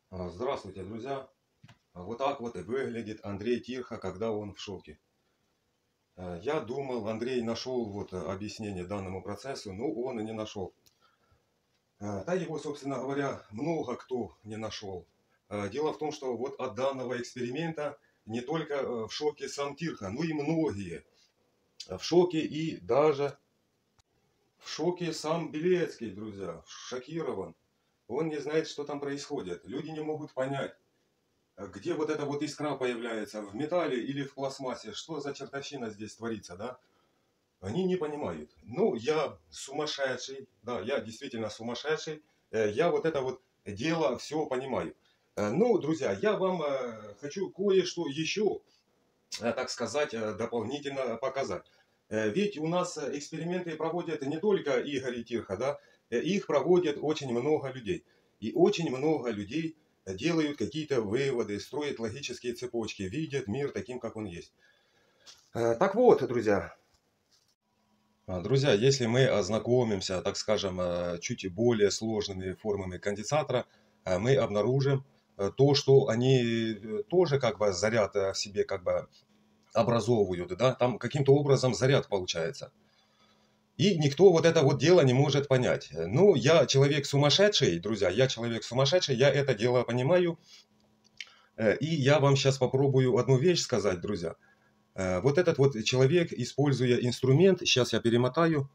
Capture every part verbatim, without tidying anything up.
А, Здравствуйте, друзья! А Вот так вот и выглядит Андрей Тирха, когда он в шоке. Э, Я думал, Андрей нашел вот э, объяснение данному процессу, но он и не нашел. Э, Да его, собственно говоря, много кто не нашел. Э, Дело в том, что вот от данного эксперимента не только э, в шоке сам Тирха, но и многие. В шоке и даже в шоке сам Белецкий, друзья, шокирован. Он не знает, что там происходит. Люди не могут понять, где вот эта вот искра появляется, в металле или в пластмассе, что за чертовщина здесь творится, да? Они не понимают. Ну, я сумасшедший, да, я действительно сумасшедший, э, я вот это вот дело все понимаю. Э, Ну, друзья, я вам э, хочу кое-что еще, э, так сказать, э, дополнительно показать. Э, Ведь у нас э, эксперименты проводят не только Игорь и Тирха, да, э, их проводят очень много людей. И очень много людей делают какие-то выводы, строят логические цепочки, видят мир таким, как он есть. Э, Так вот, друзья, а, Друзья, если мы ознакомимся, так скажем, э, чуть более сложными формами конденсатора, э, мы обнаружим э, то, что они э, тоже как бы заряд э, в себе как бы образовывают, да, там каким-то образом заряд получается. И никто вот это вот дело не может понять. Ну, я человек сумасшедший, друзья, я человек сумасшедший, я это дело понимаю. Э, И я вам сейчас попробую одну вещь сказать, друзья. Э, Вот этот вот человек, используя инструмент, сейчас я перемотаю,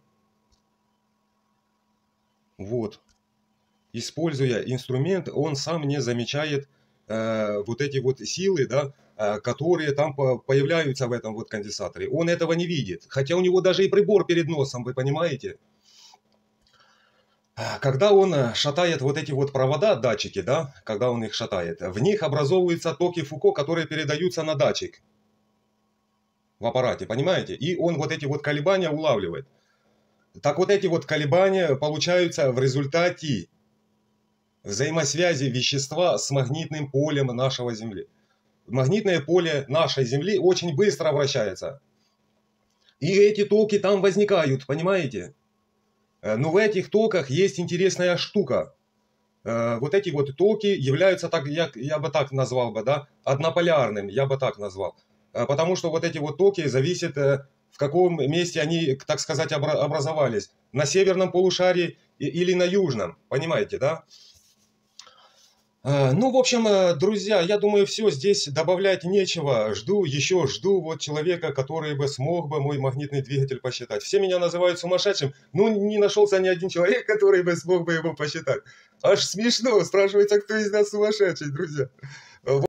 вот, используя инструмент, он сам не замечает э, вот эти вот силы, да, э, которые там по- появляются в этом вот конденсаторе. Он этого не видит, хотя у него даже и прибор перед носом, вы понимаете? А, Когда он э, шатает вот эти вот провода, датчики, да, когда он их шатает, в них образовываются токи Фуко, которые передаются на датчик в аппарате, понимаете? И он вот эти вот колебания улавливает. Так вот эти вот колебания получаются в результате взаимосвязи вещества с магнитным полем нашего Земли. Магнитное поле нашей Земли очень быстро вращается. И эти токи там возникают, понимаете? Э, Но в этих токах есть интересная штука. Э, Вот эти вот токи являются, так, я, я бы так назвал бы, да, однополярным, я бы так назвал. Э, Потому что вот эти вот токи зависят, э, в каком месте они, так сказать, обра- образовались. На северном полушарии и- или на южном, понимаете, да? Э, Ну, в общем, э, друзья, я думаю, все, здесь добавлять нечего. Жду, еще жду вот человека, который бы смог бы мой магнитный двигатель посчитать. Все меня называют сумасшедшим, но не нашелся ни один человек, который бы смог бы его посчитать. Аж смешно, спрашивается, кто из нас сумасшедший, друзья.